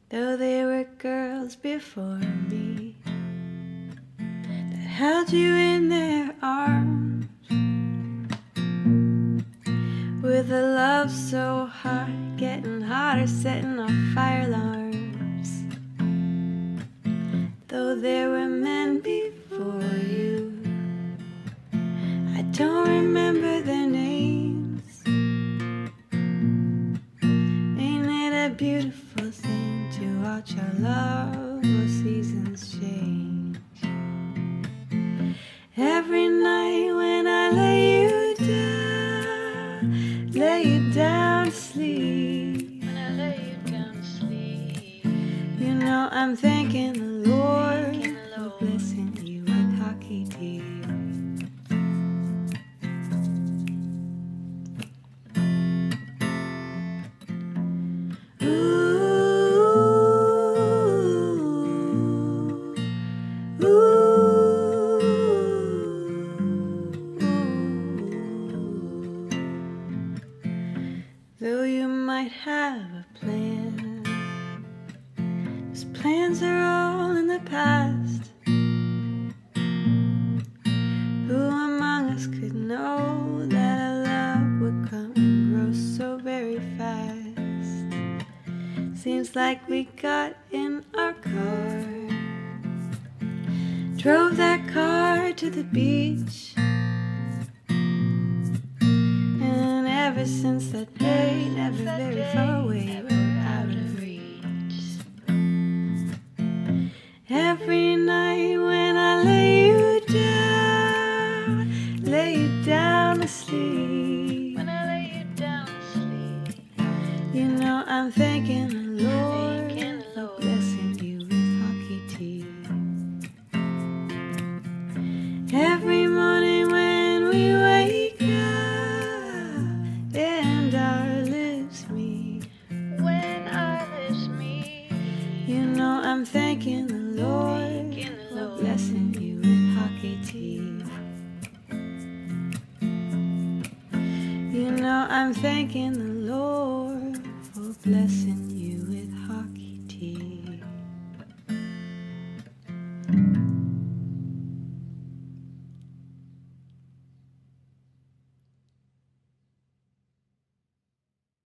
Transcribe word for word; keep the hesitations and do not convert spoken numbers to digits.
Though there were girls before me that held you in their arms with a love so hot, getting hotter, setting off fire alarms. Though there were men before you, I don't remember their names. Ain't it a beautiful thing to watch our love or seasons change? Every night when I lay you down, lay you down to sleep, When I lay you down to sleep, you know I'm thanking the Lord Thanking the for Lord. blessing you with hockey teeth. Ooh, ooh. Though you might have a plan, those plans are all in the past. Who among us could know that our love would come and grow so very fast? Seems like we got in our car, drove that car to the beach, and ever since that day, never very far away, we're out of reach. Every night when I lay you down, lay you down to sleep, when I lay you down to sleep, you know I'm thanking the Lord Thanking the for Lord. blessing you with hockey teeth. Every morning when we wake up and our lips meet, when our lips meet, you know I'm thanking the Lord Thanking the for Lord. blessing you with hockey teeth. You know I'm thanking the Lord for blessing